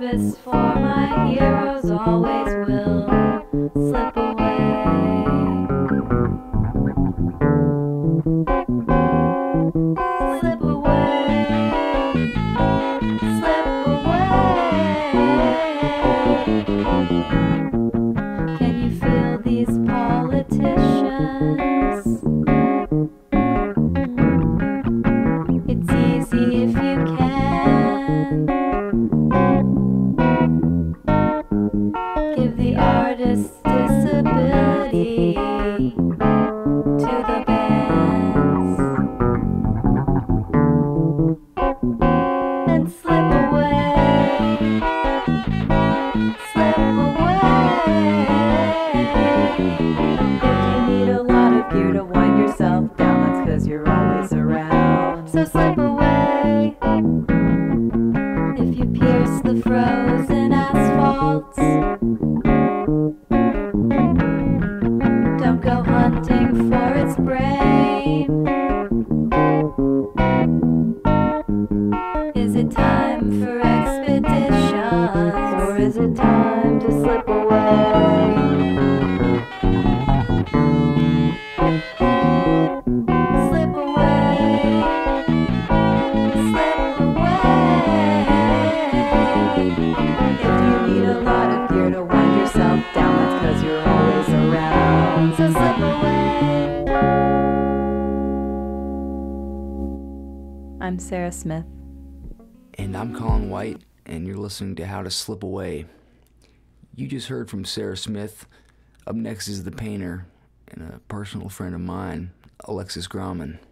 nervous, for my heroes always will slip away. Slip away, slip away. Can you feel these politicians? It's easy if you can. Give the artist disability to the bands and slip away, slip away. If you need a lot of gear to wind yourself down, that's 'cause you're always around. So slip away. If you pierce the frozen asphalt, don't go hunting for its brain. Is it time for expeditions, or is it time to slip away? Slip away, slip away. If you need a lot of gear to wind yourself down, that's 'cause you're always around. So slip away. I'm Sarah Smith. And I'm Colin White, and you're listening to How to Slip Away. You just heard from Sarah Smith. Up next is The Painter, and a personal friend of mine, Alexis Grauman.